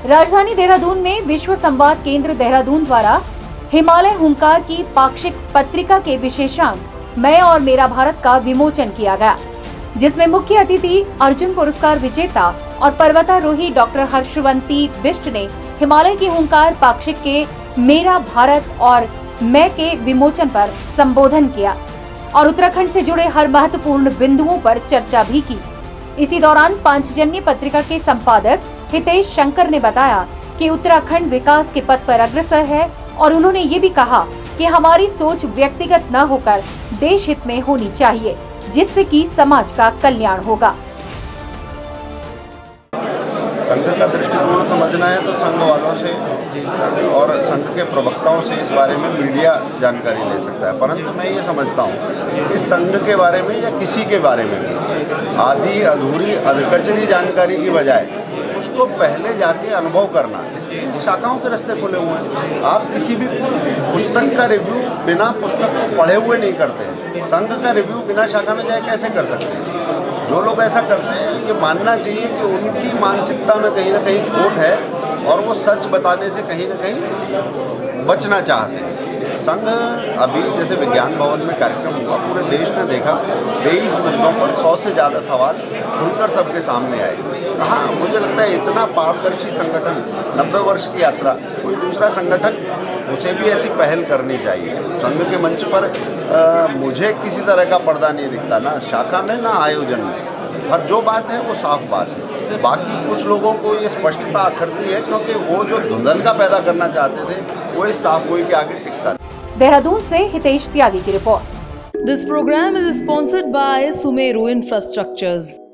राजधानी देहरादून में विश्व संवाद केंद्र देहरादून द्वारा हिमालय हुंकार की पाक्षिक पत्रिका के विशेषांक मैं और मेरा भारत का विमोचन किया गया, जिसमें मुख्य अतिथि अर्जुन पुरस्कार विजेता और पर्वतारोही डॉक्टर हर्षवंती बिष्ट ने हिमालय की हुंकार पाक्षिक के मेरा भारत और मैं के विमोचन पर संबोधन किया और उत्तराखंड से जुड़े हर महत्वपूर्ण बिंदुओं पर चर्चा भी की। इसी दौरान पांचजन्य पत्रिका के संपादक हितेश शंकर ने बताया कि उत्तराखंड विकास के पथ पर अग्रसर है और उन्होंने ये भी कहा कि हमारी सोच व्यक्तिगत न होकर देश हित में होनी चाहिए, जिससे कि समाज का कल्याण होगा। संघ का दृष्टिकोण समझना है तो संघ वालों से और संघ के प्रवक्ताओं से इस बारे में मीडिया जानकारी ले सकता है, परंतु मैं ये समझता हूँ कि संघ के बारे में या किसी के बारे में आधी अधूरी अधकचरी जानकारी की बजाय उसको पहले जाके अनुभव करना, इसलिए शाखाओं के रास्ते खुले हुए हैं। आप किसी भी पुस्तक का रिव्यू बिना पुस्तक को पढ़े हुए नहीं करते। संघ का रिव्यू बिना शाखा में जाए कैसे कर सकते हैं? जो लोग ऐसा करते हैं ये मानना चाहिए कि उनकी मानसिकता में कहीं ना कहीं खोट है और वो सच बताने से कहीं ना कहीं बचना चाहते हैं। संघ अभी जैसे विज्ञान भवन में कार्यक्रम हुआ, पूरे देश ने देखा 23 मुद्दों पर 100 से ज़्यादा सवाल खुलकर सबके सामने आए। हाँ, मुझे लगता है इतना पारदर्शी संगठन, 90 वर्ष की यात्रा, कोई दूसरा संगठन उसे भी ऐसी पहल करनी चाहिए। संघ के मंच पर मुझे किसी तरह का पर्दा नहीं दिखता, ना शाखा में ना आयोजन में, और जो बात है वो साफ बात है। बाकी कुछ लोगों को ये स्पष्टता अखरती है क्योंकि वो जो धुंधल का पैदा करना चाहते थे वो इस साफ गोई के आगे टिकता नहीं। देहरादून से हितेश त्यागी की report. This program is sponsored by Sumeru infrastructures.